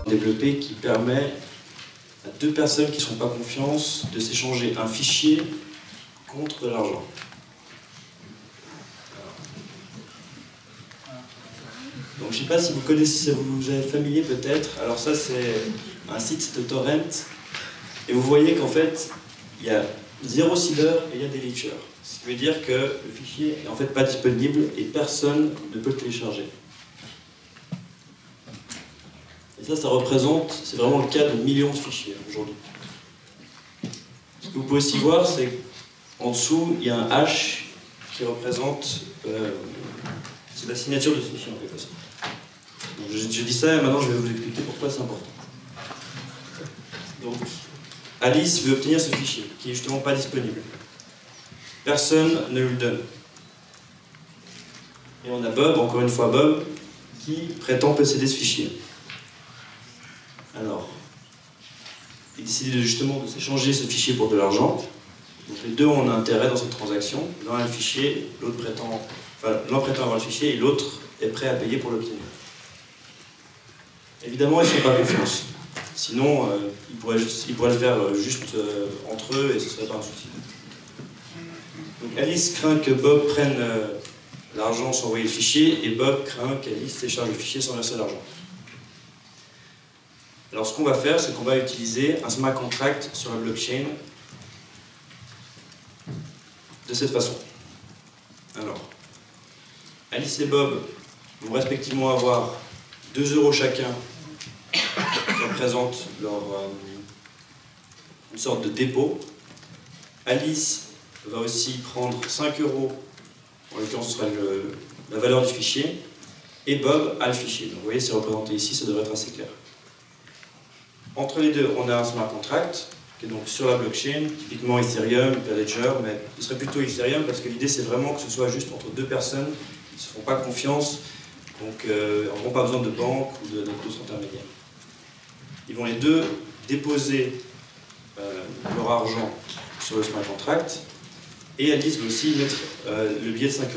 développé qui permet à deux personnes qui ne se font pas confiance de s'échanger un fichier contre de l'argent. Donc je ne sais pas si vous connaissez, vous êtes familier peut-être. Alors ça c'est un site de torrent et vous voyez qu'en fait il y a 0 seeder et il y a des leechers. Ce qui veut dire que le fichier n'est en fait pas disponible et personne ne peut le télécharger. Et ça représente, c'est vraiment le cas de millions de fichiers aujourd'hui. Ce que vous pouvez aussi voir, c'est qu'en dessous, il y a un hash qui représente c'est la signature de ce fichier en quelque sorte. Donc, je dis ça et maintenant je vais vous expliquer pourquoi c'est important. Donc, Alice veut obtenir ce fichier qui n'est justement pas disponible. Personne ne lui le donne. Et on a Bob, encore une fois Bob, qui prétend posséder ce fichier. Alors, il décide justement de s'échanger ce fichier pour de l'argent. Donc les deux ont un intérêt dans cette transaction. L'un a le fichier, l'un prétend avoir le fichier et l'autre est prêt à payer pour l'obtenir. Évidemment, ils ne se font pas confiance. Sinon, ils pourraient le faire juste entre eux et ce ne serait pas un souci. Donc Alice craint que Bob prenne l'argent sans envoyer le fichier et Bob craint qu'Alice télécharge le fichier sans verser l'argent. Alors ce qu'on va faire, c'est qu'on va utiliser un smart contract sur la blockchain de cette façon. Alors, Alice et Bob vont respectivement avoir 2 € chacun qui représentent une sorte de dépôt. Alice va aussi prendre 5 €, en l'occurrence ce sera la valeur du fichier, et Bob a le fichier. Donc vous voyez, c'est représenté ici, ça devrait être assez clair. Entre les deux, on a un smart contract qui est donc sur la blockchain, typiquement Ethereum, Ledger, mais ce serait plutôt Ethereum parce que l'idée c'est vraiment que ce soit juste entre deux personnes qui ne se font pas confiance, donc n'auront pas besoin de banque ou d'autres intermédiaires. Ils vont les deux déposer leur argent sur le smart contract et Alice va aussi mettre le billet de 5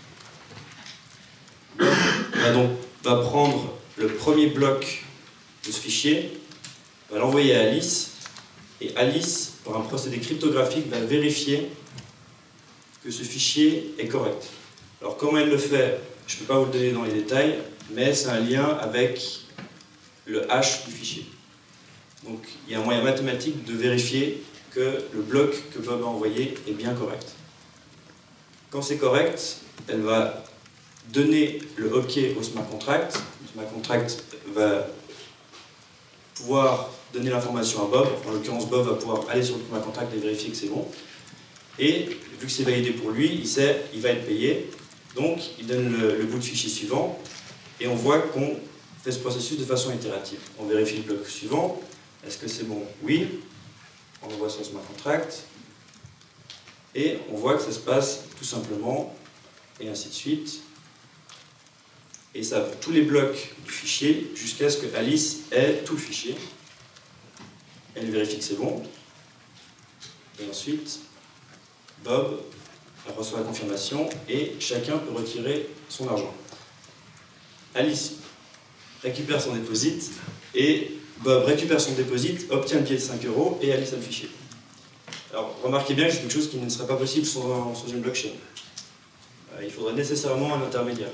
€. Bob va prendre le premier bloc de ce fichier, va l'envoyer à Alice, et Alice, par un procédé cryptographique, va vérifier que ce fichier est correct. Alors comment elle le fait, je ne peux pas vous le donner dans les détails, mais c'est un lien avec le hash du fichier. Donc il y a un moyen mathématique de vérifier que le bloc que Bob a envoyé est bien correct. Quand c'est correct, elle va donner le OK au smart contract. Le smart contract va pouvoir donner l'information à Bob. En l'occurrence, Bob va pouvoir aller sur le smart contract et vérifier que c'est bon. Et vu que c'est validé pour lui, il sait il va être payé. Donc il donne le bout de fichier suivant et on voit qu'on fait ce processus de façon itérative. On vérifie le bloc suivant. Est-ce que c'est bon? Oui. On envoie sur le smart contract. Et on voit que ça se passe tout simplement, et ainsi de suite. Et ça, tous les blocs du fichier, jusqu'à ce que Alice ait tout le fichier. Elle vérifie que c'est bon. Et ensuite, Bob reçoit la confirmation et chacun peut retirer son argent. Alice récupère son dépôt et Bob récupère son dépôt, obtient le billet de 5 € et Alice a le fichier. Alors, remarquez bien que c'est quelque chose qui ne serait pas possible sans une blockchain. Il faudrait nécessairement un intermédiaire.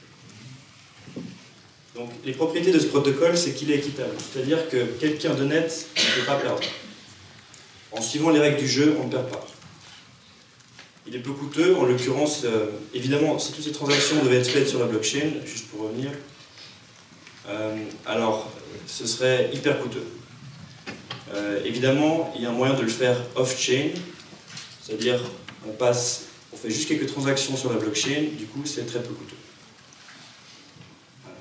Donc, les propriétés de ce protocole, c'est qu'il est équitable. C'est-à-dire que quelqu'un d'honnête ne peut pas perdre. En suivant les règles du jeu, on ne perd pas. Il est peu coûteux, en l'occurrence, évidemment, si toutes ces transactions devaient être faites sur la blockchain, juste pour revenir, alors ce serait hyper coûteux. Évidemment, il y a un moyen de le faire off-chain, c'est-à-dire on fait juste quelques transactions sur la blockchain, du coup c'est très peu coûteux. Voilà.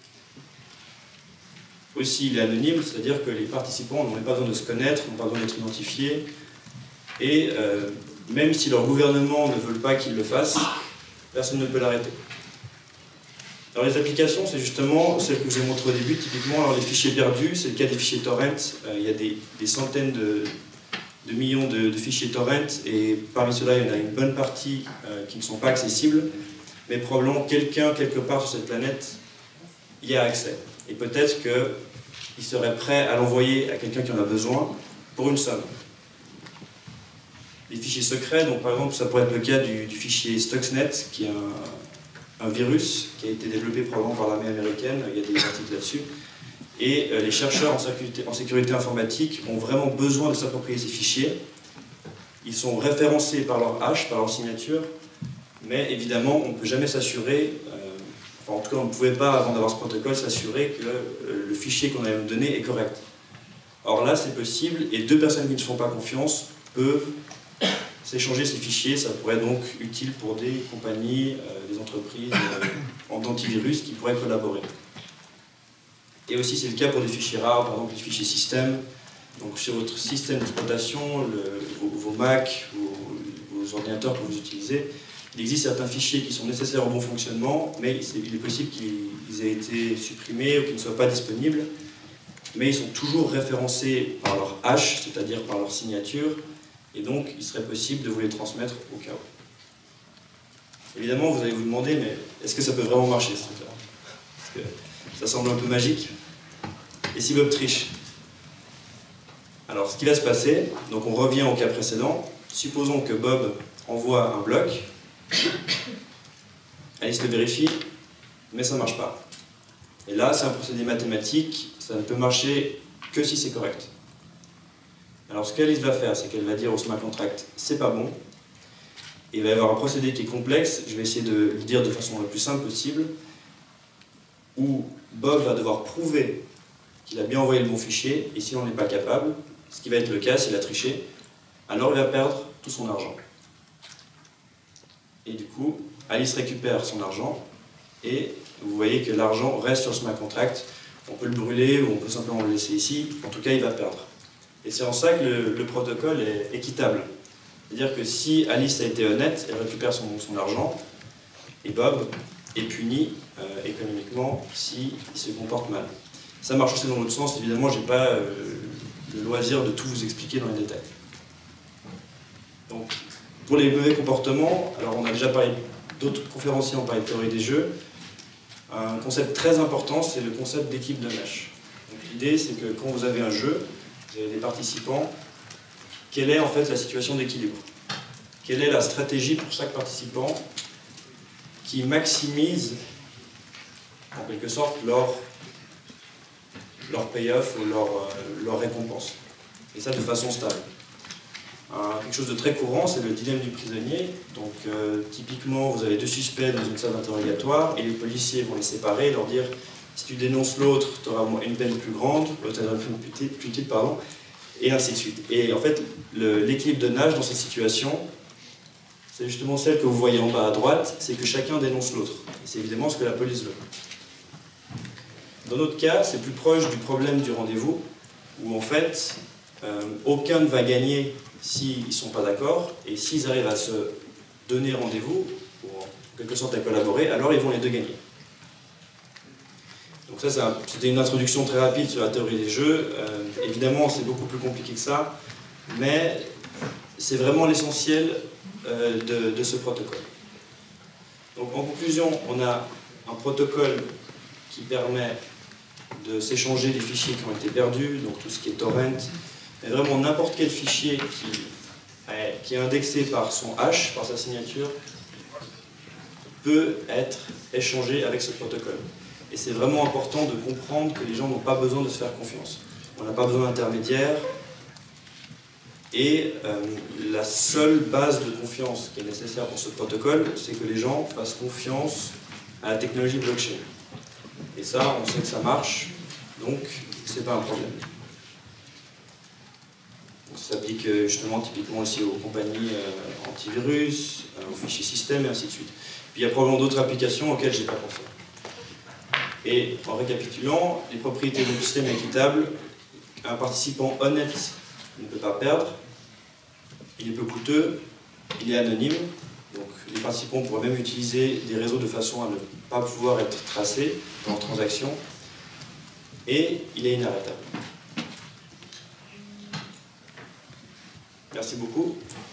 Aussi, il est anonyme, c'est-à-dire que les participants n'ont pas besoin de se connaître, n'ont pas besoin d'être identifiés, et même si leur gouvernement ne veut pas qu'ils le fassent, personne ne peut l'arrêter. Alors les applications, c'est justement celles que je vous ai montrées au début, typiquement alors les fichiers perdus, c'est le cas des fichiers torrent, il y a des centaines de millions de fichiers torrent, et parmi ceux-là, il y en a une bonne partie qui ne sont pas accessibles, mais probablement quelqu'un, quelque part sur cette planète, y a accès. Et peut-être que il serait prêt à l'envoyer à quelqu'un qui en a besoin pour une somme. Les fichiers secrets, donc par exemple, ça pourrait être le cas du fichier Stuxnet, qui est un virus qui a été développé probablement par l'armée américaine, il y a des articles là-dessus. Et les chercheurs en sécurité informatique ont vraiment besoin de s'approprier ces fichiers. Ils sont référencés par leur hash, par leur signature, mais évidemment, on ne peut jamais s'assurer, en tout cas, on ne pouvait pas, avant d'avoir ce protocole, s'assurer que le fichier qu'on allait nous donner est correct. Or là, c'est possible, et deux personnes qui ne se font pas confiance peuvent s'échanger ces fichiers. Ça pourrait être donc utile pour des compagnies, des entreprises d'antivirus qui pourraient collaborer. Et aussi, c'est le cas pour des fichiers rares, par exemple les fichiers système. Donc sur votre système d'exploitation, vos Mac, vos ordinateurs que vous utilisez, il existe certains fichiers qui sont nécessaires au bon fonctionnement, mais il est possible qu'ils aient été supprimés ou qu'ils ne soient pas disponibles. Mais ils sont toujours référencés par leur hash, c'est-à-dire par leur signature, et donc il serait possible de vous les transmettre au cas où. Évidemment, vous allez vous demander, mais est-ce que ça peut vraiment marcher ce truc-là? Parce que ça semble un peu magique. Et si Bob triche? Alors, ce qui va se passer, donc on revient au cas précédent, supposons que Bob envoie un bloc, Alice le vérifie, mais ça ne marche pas. Et là, c'est un procédé mathématique, ça ne peut marcher que si c'est correct. Alors ce qu'Alice va faire, c'est qu'elle va dire au smart contract, c'est pas bon, et il va y avoir un procédé qui est complexe, je vais essayer de le dire de façon la plus simple possible, où Bob va devoir prouver qu'il a bien envoyé le bon fichier, et si on n'est pas capable, ce qui va être le cas s'il a triché, alors il va perdre tout son argent. Et du coup, Alice récupère son argent, et vous voyez que l'argent reste sur le smart contract. On peut le brûler ou on peut simplement le laisser ici, en tout cas il va perdre. Et c'est en ça que le protocole est équitable. C'est-à-dire que si Alice a été honnête, elle récupère son argent, et Bob est puni économiquement s'il se comporte mal. Ça marche aussi dans l'autre sens, évidemment, je n'ai pas le loisir de tout vous expliquer dans les détails. Donc, pour les mauvais comportements, alors on a déjà parlé, d'autres conférenciers ont parlé de théorie des jeux. Un concept très important, c'est le concept d'équipe de Nash. L'idée, c'est que quand vous avez un jeu, vous avez des participants, quelle est en fait la situation d'équilibre? Quelle est la stratégie pour chaque participant qui maximise, en quelque sorte, leur payoff ou leur récompense? Et ça de façon stable. Quelque chose de très courant, c'est le dilemme du prisonnier. Donc, typiquement, vous avez deux suspects dans une salle d'interrogatoire et les policiers vont les séparer et leur dire si tu dénonces l'autre, tu auras une peine plus grande, l'autre aura une peine plus petite, pardon, et ainsi de suite. Et en fait, l'équilibre de Nash dans cette situation, c'est justement celle que vous voyez en bas à droite, c'est que chacun dénonce l'autre. Et c'est évidemment ce que la police veut. Dans notre cas, c'est plus proche du problème du rendez-vous, où en fait, aucun ne va gagner s'ils ne sont pas d'accord, et s'ils arrivent à se donner rendez-vous, ou en quelque sorte à collaborer, alors ils vont les deux gagner. Donc ça, c'était une introduction très rapide sur la théorie des jeux. Évidemment, c'est beaucoup plus compliqué que ça, mais c'est vraiment l'essentiel de ce protocole. Donc en conclusion, on a un protocole qui permet de s'échanger des fichiers qui ont été perdus, donc tout ce qui est torrent, mais vraiment n'importe quel fichier qui est indexé par son hash, par sa signature, peut être échangé avec ce protocole. Et c'est vraiment important de comprendre que les gens n'ont pas besoin de se faire confiance. On n'a pas besoin d'intermédiaires. Et la seule base de confiance qui est nécessaire pour ce protocole, c'est que les gens fassent confiance à la technologie blockchain. Et ça, on sait que ça marche, donc c'est pas un problème. Ça s'applique justement typiquement aussi aux compagnies antivirus, aux fichiers système et ainsi de suite. Puis il y a probablement d'autres applications auxquelles je n'ai pas pensé. Et en récapitulant, les propriétés du système équitable, un participant honnête ne peut pas perdre, il est peu coûteux, il est anonyme, donc les participants pourraient même utiliser des réseaux de façon à ne pas pouvoir être tracés dans leurs transactions, et il est inarrêtable. Merci beaucoup.